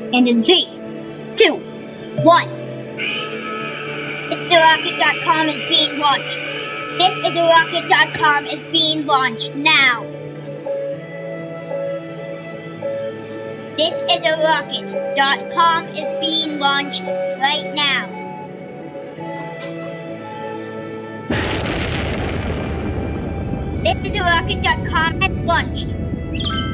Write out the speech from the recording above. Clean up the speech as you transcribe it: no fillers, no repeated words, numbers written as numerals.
And in 3, 2, 1. ThisIsARocket.com is being launched. ThisIsARocket.com is being launched now. ThisIsARocket.com is being launched right now. ThisIsARocket.com has launched.